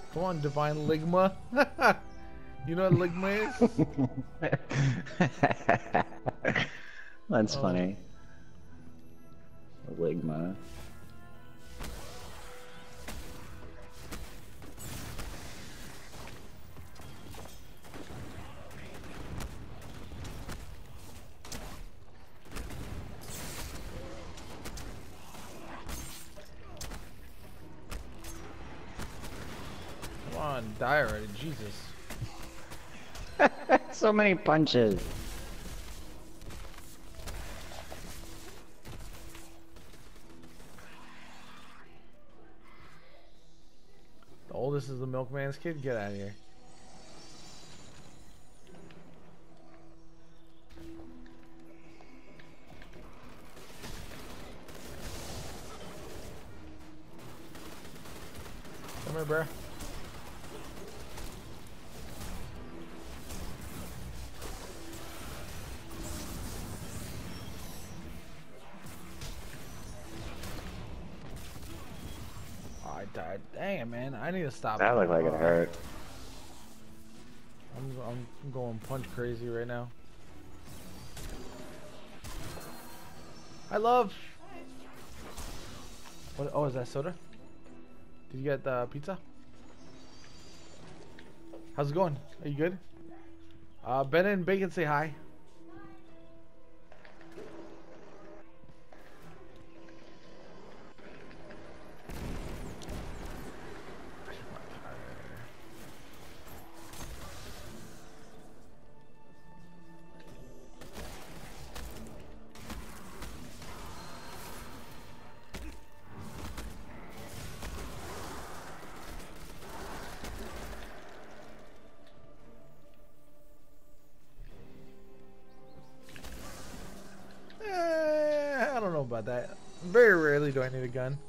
Come on, Divine Ligma. You know what Ligma is? That's Oh. funny. Ligma. Come on, die already, Jesus. So many punches. The oldest is the milkman's kid? Get out of here. Come here, bro. Oh, I died. Dang it, man. I need to stop. That looked like it hurt. I'm going punch crazy right now. I love. What? Oh, is that soda? Did you get the pizza? How's it going? Are you good? Bennett and Bacon say hi. I don't know about that. Very rarely do I need a gun.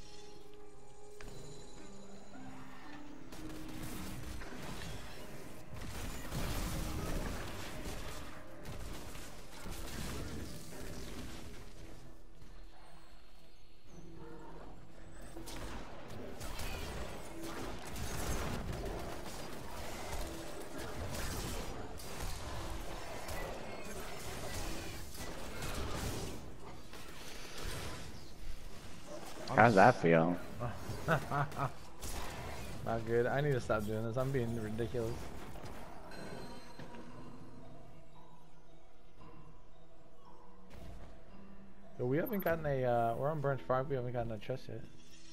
How's that feel? Not good. I need to stop doing this. I'm being ridiculous. Yo, we haven't gotten a, we're on branch 5, we haven't gotten a chest yet.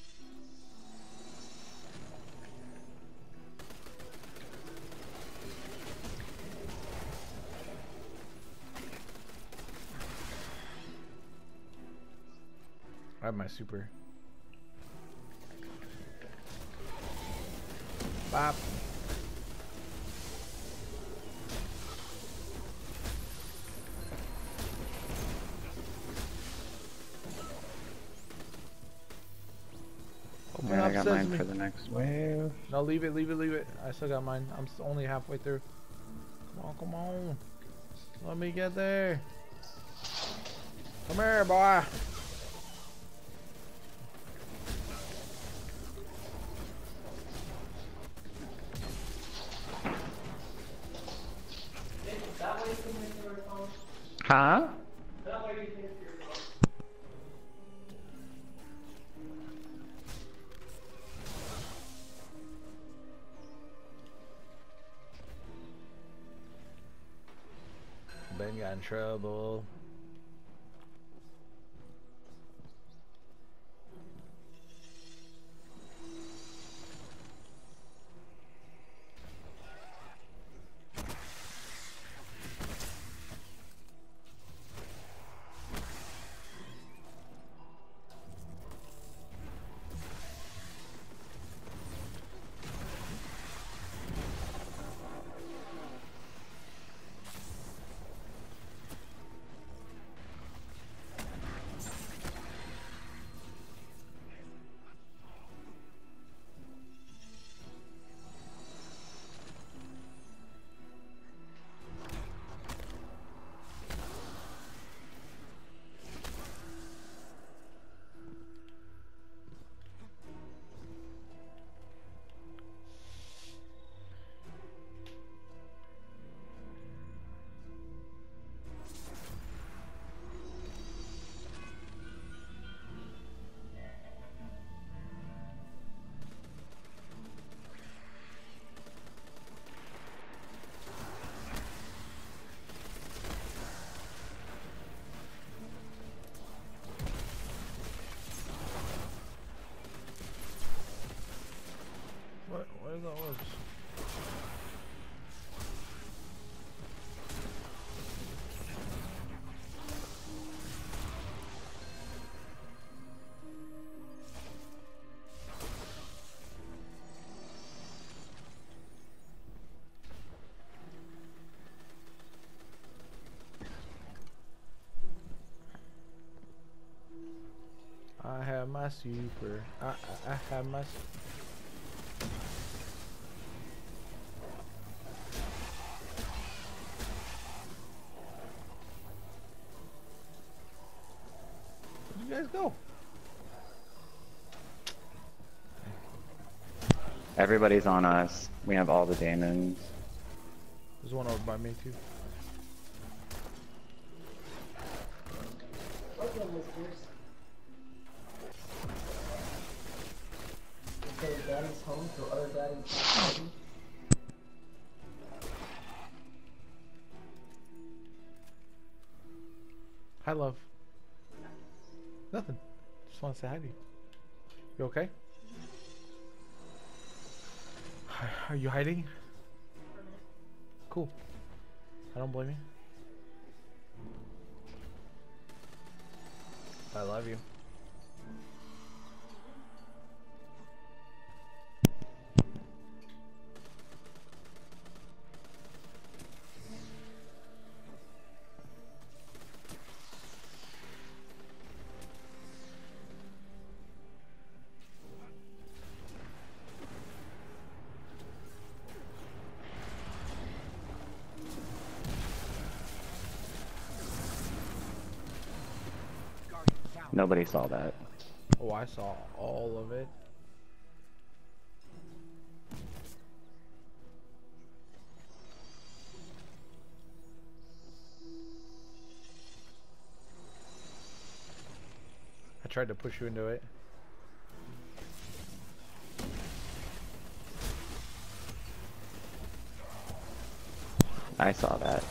I have my super. Bop. Oh man, I got mine for the next wave. No, leave it, leave it, leave it. I still got mine. I'm only halfway through. Come on, come on. Let me get there. Come here, boy. Huh? Ben got in trouble. have my super. I have my. Where'd you guys go? Everybody's on us. We have all the demons. There's one over by me too. Okay, listeners. Okay, daddy's home, so other daddy's home. Hi, love. Nothing. Just want to say hi to you. You okay? Are you hiding? Cool. I don't blame you. I love you. Nobody saw that. Oh, I saw all of it. I tried to push you into it. I saw that.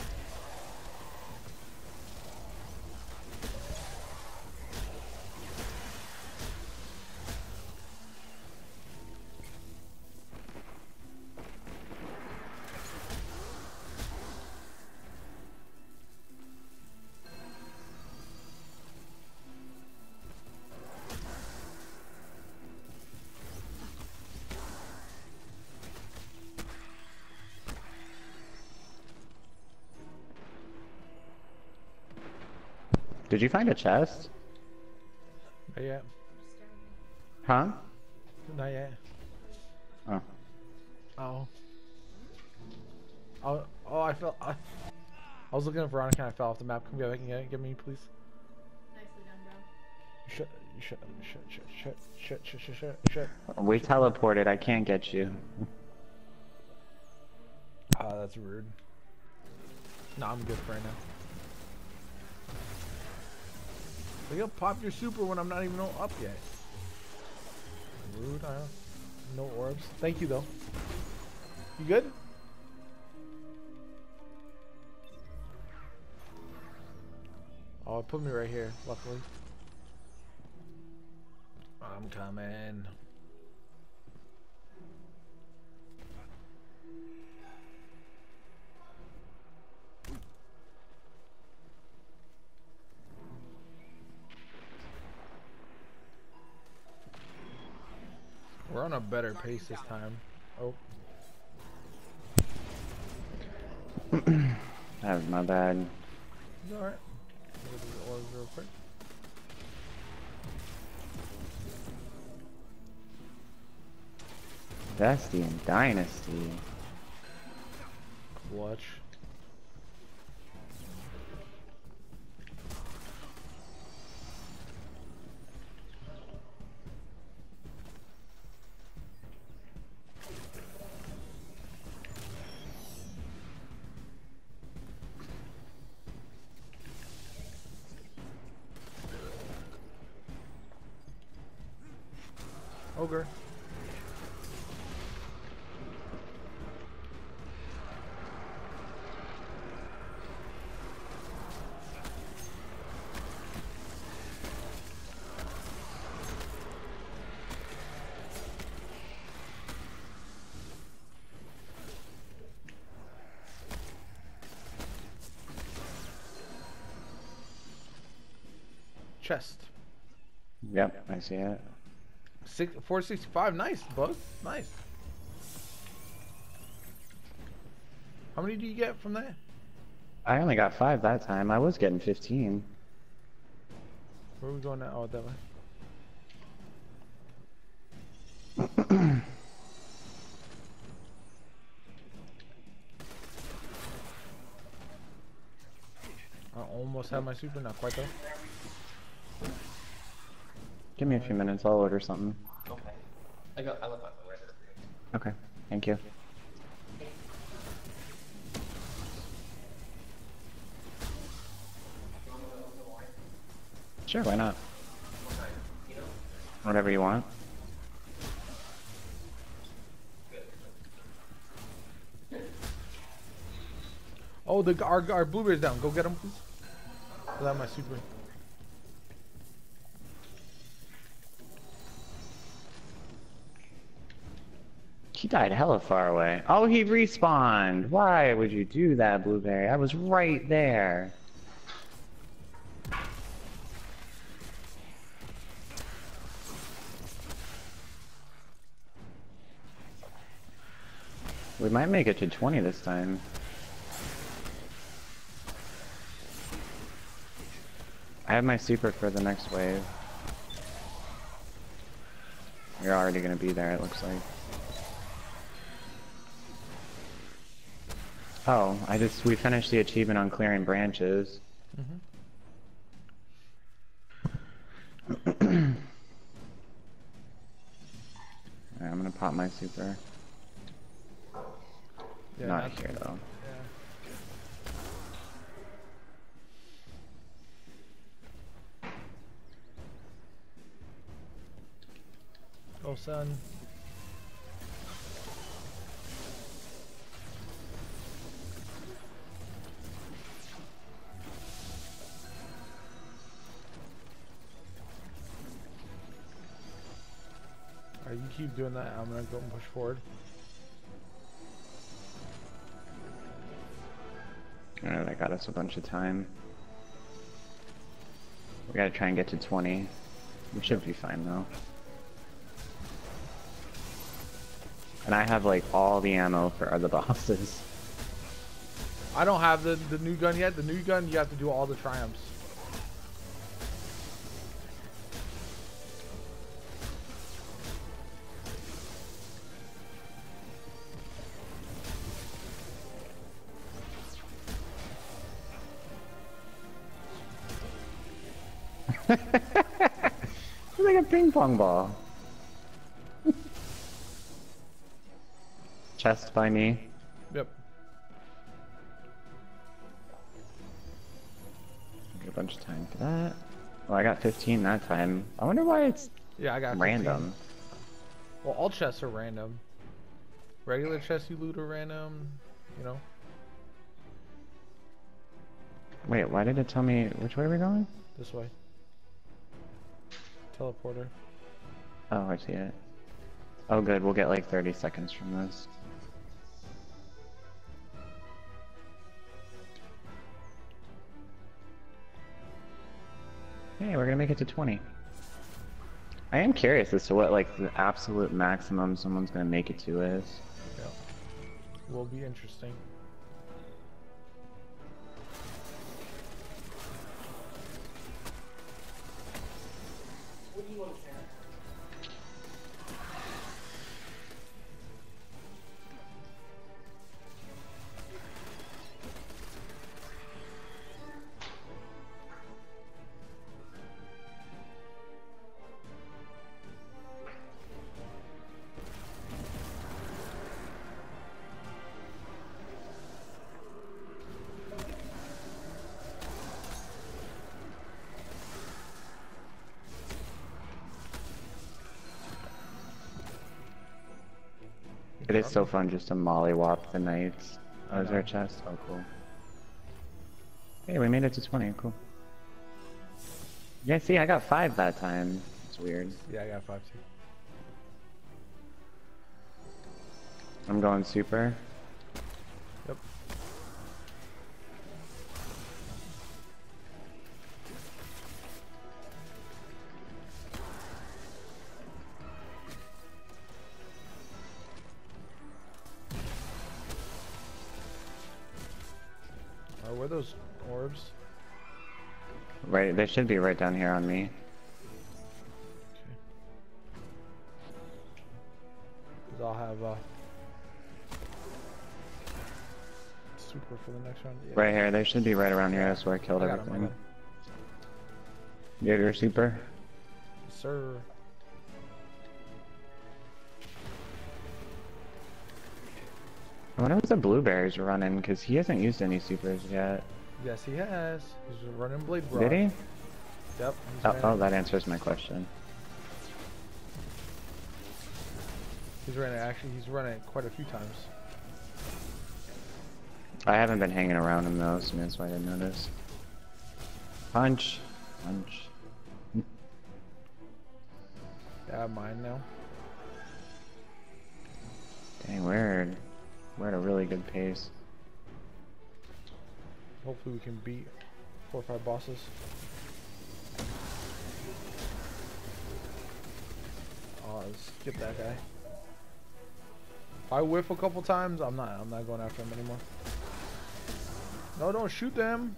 Did you find a chest? Not yet. Huh? Not yet. Oh. Oh. Oh, I fell. I was looking at Veronica and I fell off the map. Come get back and get me, please. Nicely done, bro. Shut. We teleported. I can't get you. Ah, that's rude. Nah, I'm good for right now. So you'll pop your super when I'm not even up yet. Rude, I don't. No orbs. Thank you though. You good? Oh, it put me right here, luckily. I'm coming. We're on a better pace this time. Oh. That was my bad. It's alright. Look at the orbs real quick. Bestie and Dynasty. Clutch. Ogre. Chest. Yep, I see it. 465. Nice, bug. Nice. How many do you get from that? I only got 5 that time. I was getting 15. Where are we going now? Oh, that way. I almost have my super, not quite though. Give me a few minutes, I'll order something. Okay. I left my right there. Okay, thank you. Sure, why not? Whatever you want. Oh, our blueberry's down. Go get him, please. I have my super. He died hella far away. Oh, he respawned. Why would you do that, Blueberry? I was right there. We might make it to 20 this time. I have my super for the next wave. You're already gonna be there, it looks like. Oh, we finished the achievement on clearing branches. Alright, I'm gonna pop my super. Yeah, Not here though. Go, son. Alright, you keep doing that. I'm gonna go and push forward. Alright, that got us a bunch of time. We gotta try and get to 20. We should be fine though. And I have like all the ammo for other bosses. I don't have the new gun yet. The new gun, you have to do all the triumphs. It's like a ping pong ball. Chest by me. Yep. Get a bunch of time for that. Well, I got 15 that time. I wonder why it's Yeah, I got 15. random. Well, all chests are random. Regular chests you loot are random, you know. Wait, why did it tell me which way we're going? This way. Teleporter. Oh, I see it. Oh good, we'll get like 30 seconds from this. Hey, we're gonna make it to 20. I am curious as to what like the absolute maximum someone's gonna make it to is. Yeah. Will be interesting. What do you want to say? It is so fun just to mollywop the knights. Oh, is there a chest? Oh, cool. Hey, we made it to 20. Cool. Yeah, see, I got 5 that time. It's weird. Yeah, I got 5 too. I'm going super. Yep. Where are those orbs? Right, they should be right down here on me. I'll have super for the next round. Yeah. Right here, they should be right around here. That's where I killed I got 'em, I everything. got 'em. You have your super? Yes, sir. I wonder what the blueberry's running, because he hasn't used any supers yet. Yes, he has. He's running Blade Rock. Did he? Yep. Oh, that answers my question. He's running. Actually, he's running it quite a few times. I haven't been hanging around him though, so that's why I didn't notice. Punch. Punch. Yeah, I have mine now. Dang, we're at a really good pace. Hopefully we can beat 4 or 5 bosses. Oh, skip that guy. If I whiff a couple times, I'm not going after him anymore. No, don't shoot them.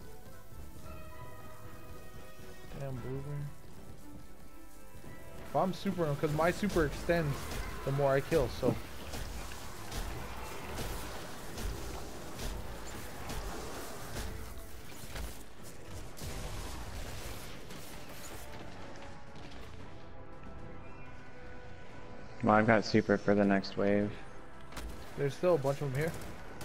Damn blueberry. If I'm super, because my super extends the more I kill, so. Well, I've got super for the next wave. There's still a bunch of them here.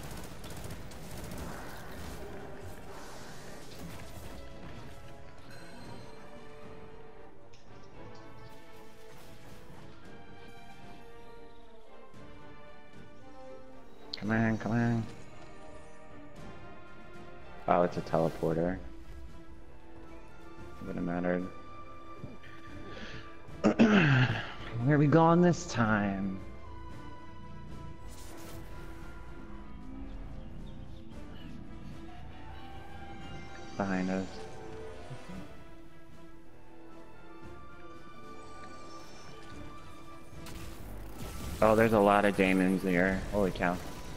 Come on, come on. Oh, it's a teleporter. Wouldn't have mattered. Where are we going this time? Behind us. Oh, there's a lot of daemons here. Holy cow.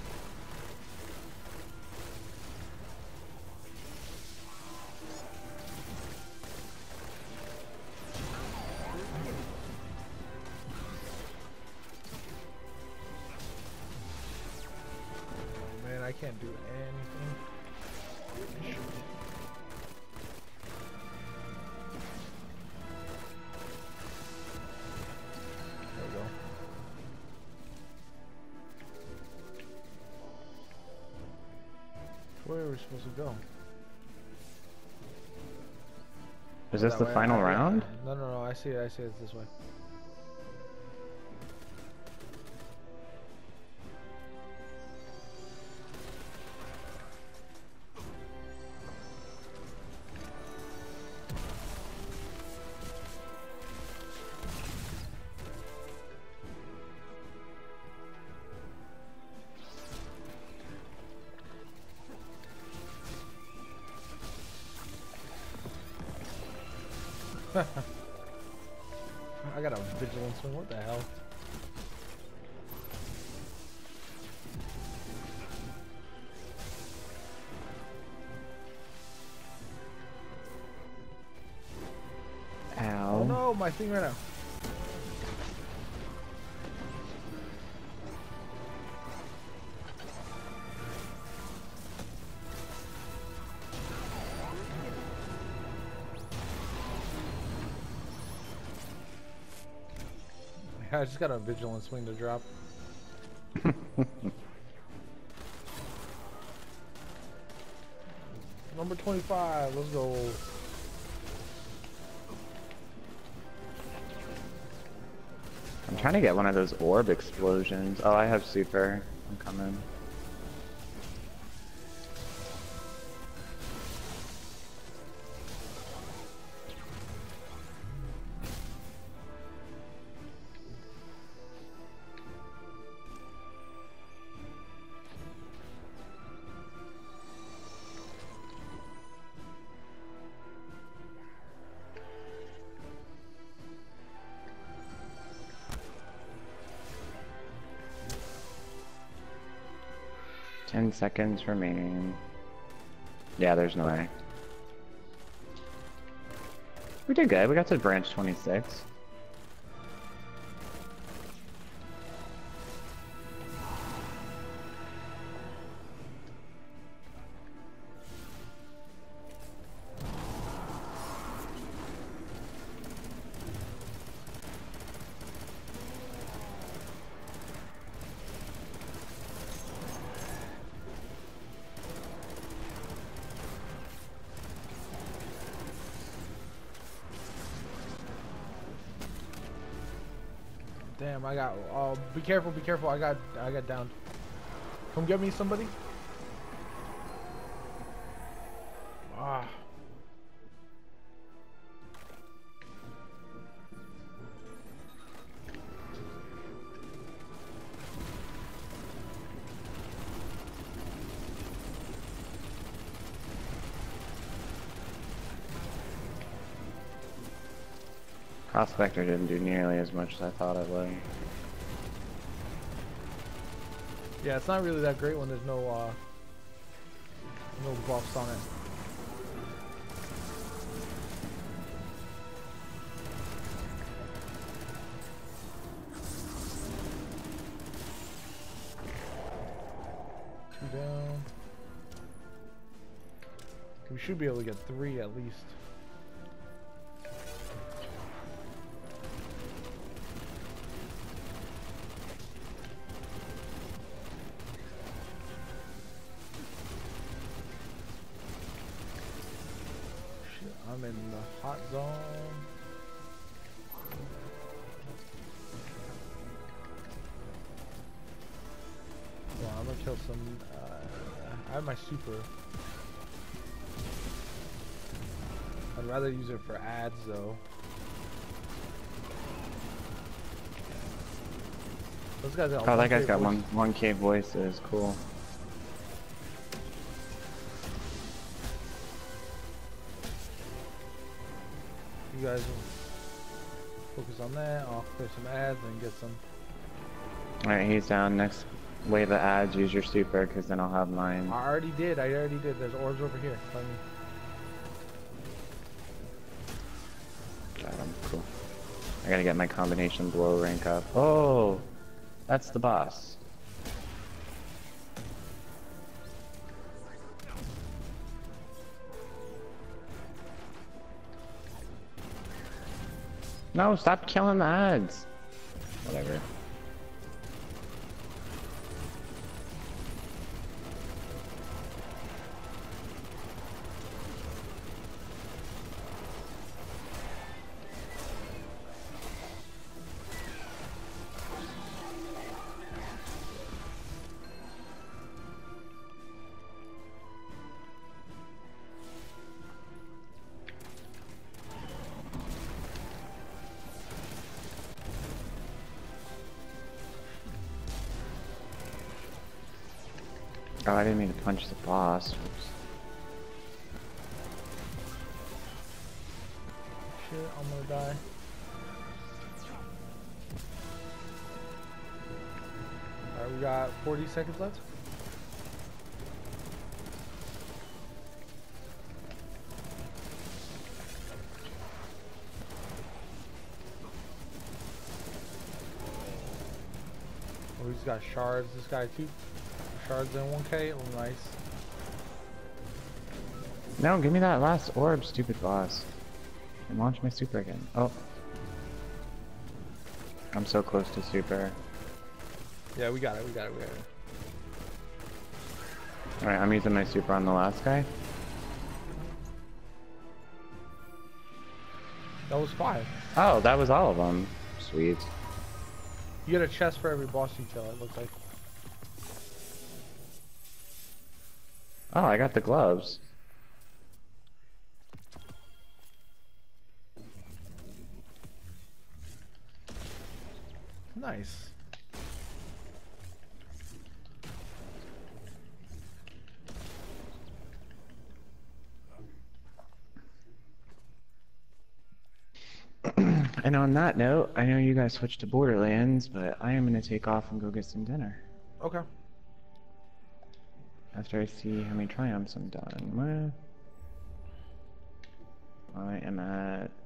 Man, I can't do anything. There we go. Where are we supposed to go? Is this That the way? final round? No, no, no. I see it. I see it. It's this way. I got a vigilance swing. What the hell? Ow. Oh no, my thing ran out. I just got a vigilance swing to drop. Number 25, let's go. I'm trying to get one of those orb explosions. Oh, I have super. I'm coming. Ten seconds remaining. Yeah, there's no way. We did good. We got to branch 26. Damn, I got. Oh, be careful, be careful. I got downed. Come get me, somebody. Ah. Prospector didn't do nearly as much as I thought it would. Yeah, it's not really that great when there's no buffs on it. Two down. We should be able to get 3 at least. I'm in the hot zone. Well, I'm gonna kill some. I have my super. I'd rather use it for ads though. Those guys got. Oh, that guy's got voice. 1K voices. Cool. You guys focus on that. I'll clear some ads and get some. Alright, he's down. Next wave of ads, use your super, because then I'll have mine. I already did. There's orbs over here. Got him. Cool. I gotta get my combination blow rank up. Oh! That's the boss. No, stop killing the ads. Whatever. Oh, I didn't mean to punch the boss. Oops. Shit, I'm gonna die. Alright, we got 40 seconds left. Oh, he's got shards. This guy too. Shards in 1K. Oh, nice. No, give me that last orb, stupid boss. And launch my super again. Oh. I'm so close to super. Yeah, we got it. Alright, I'm using my super on the last guy. That was 5. Oh, that was all of them. Sweet. You get a chest for every boss you kill, it looks like. Oh, I got the gloves. Nice. And on that note, I know you guys switched to Borderlands, but I am going to take off and go get some dinner. Okay. After I see how many triumphs I'm done with. I am at